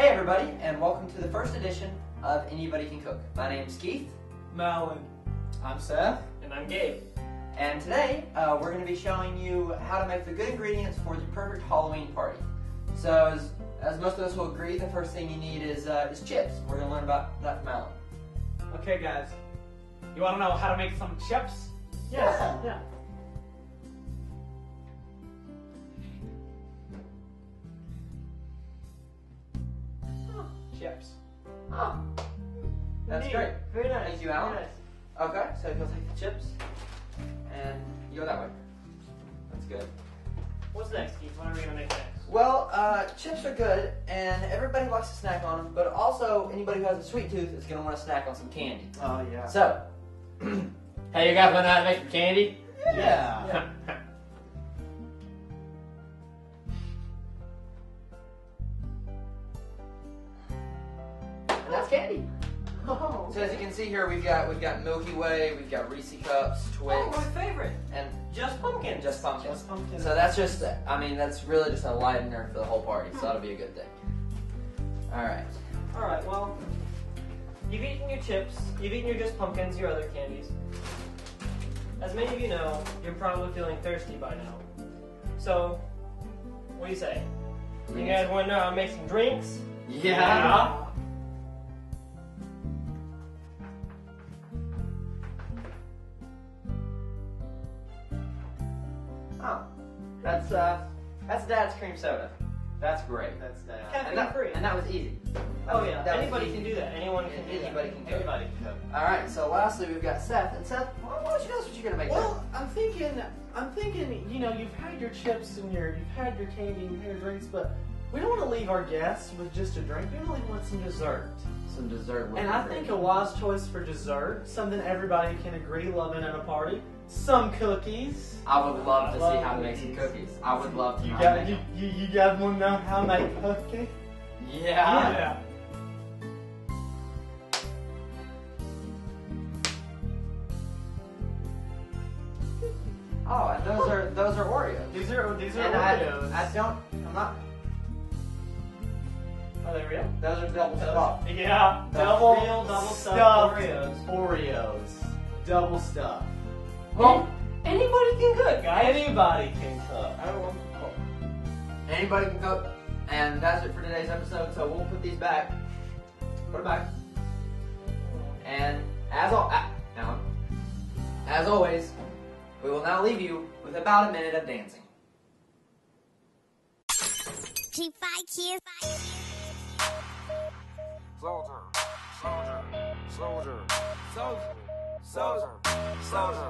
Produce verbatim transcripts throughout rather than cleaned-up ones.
Hey everybody, and welcome to the first edition of Anybody Can Cook. My name's Keith. Malin. I'm Seth. And I'm Gabe. And today, uh, we're going to be showing you how to make the good ingredients for the perfect Halloween party. So, as, as most of us will agree, the first thing you need is, uh, is chips. We're going to learn about that from Alan. Okay guys, you want to know how to make some chips? Yes. Yeah. Chips. Oh, that's Neat. great. Very nice. Thank you, Alan. Very nice. Okay, so you'll take the chips, and you go that way. That's good. What's next, Keith? What are we going to make next? Well, uh, chips are good, and everybody likes to snack on them, but also anybody who has a sweet tooth is going to want to snack on some candy. Oh, yeah. So, Hey, you guys want to know how to make some candy? Yeah. Yeah. and that's candy. Oh, So as you can see here, we've got we've got Milky Way, we've got Reese Cups, Twix, Oh, my favorite. and Just pumpkin. just pumpkin. Just pumpkin. So that's just, I mean, that's really just a lightener for the whole party. So that'll be a good thing. All right. All right. Well, you've eaten your chips. You've eaten your just pumpkins. Your other candies. As many of you know, you're probably feeling thirsty by now. So, what do you say? You guys want to know how to make some drinks? Yeah. Oh, that's uh, that's Dad's cream soda. That's great. That's that. Caffeine And that, free. and that was easy. That Oh was- yeah, that was anybody easy. can do that. Anyone can do that. Anybody can cook. Everybody can cook. All right. So lastly, we've got Seth. And Seth, why why don't you tell us what you're gonna make? Well, I'm thinking, I'm thinking, you know, you've had your chips and your, you've had your candy and your drinks, but we don't want to leave our guests with just a drink. We really want some dessert. some dessert. would And be I great. think a wise choice for dessert, something everybody can agree loving at a party, some cookies. I would love to see Love how to make some cookies. cookies. I would love to. You know how to got make you, you, you guys want to know how to make cookies? them. Yeah. Yeah. Oh, and those are those are Oreos. These are these are And I, Oreos. I don't. I'm not. Are they real? Those are double stuffed. Yeah. Double real double stuffed stuffed Oreos. Oreos. Double stuff. Well, Anybody can cook, guys. Anybody can cook. I don't want to cook. anybody can cook, and that's it for today's episode. So we'll put these back. Put them back. And as al- ah, Alan, as always, we will now leave you with about a minute of dancing. G five kids. Soldier, soldier, soldier, soldier, soldier, soldier.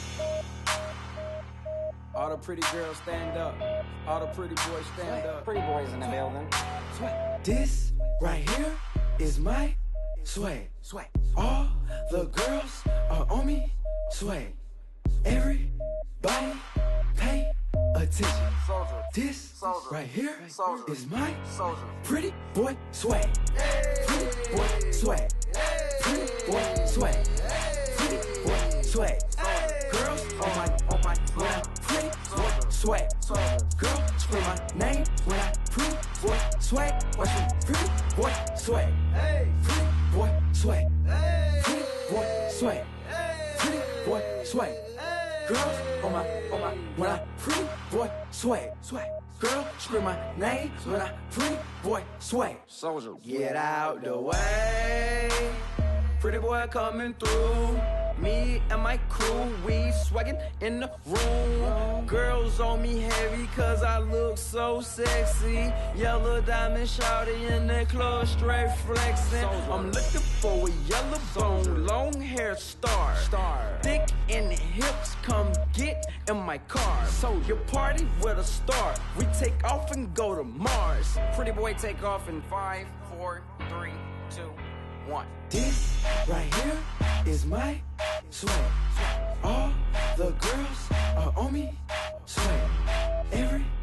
All the pretty girls stand up. All the pretty boys stand up. Pretty boys in the building. This right here is my swag. Swag. All the girls are on me. Swag. Everybody pay attention. This right here is my pretty boy swag. Pretty boy swag. Pretty boy swag. Pretty boy swag. Girls on my on my when I pretty boy swag. Girl scream my name when I pretty boy swag. Watch me pretty boy swag. Pretty boy swag. Pretty boy swag. Pretty boy swag. Girls on my on my when I pretty boy swag. Swag. Girl scream my name when I pretty boy swag. Soldier. Get out the way. Pretty boy coming through. Me and my crew, we swaggin' in the room. Girls on me heavy cause I look so sexy. Yellow diamond shawty in the club straight flexing. I'm looking for a yellow bone, long hair star. Thick in the hips, come get in my car. So your party with a star. We take off and go to Mars. Pretty boy take off in five, four, three, two, one. This right here is my swag. All the girls are on me. Swag. Every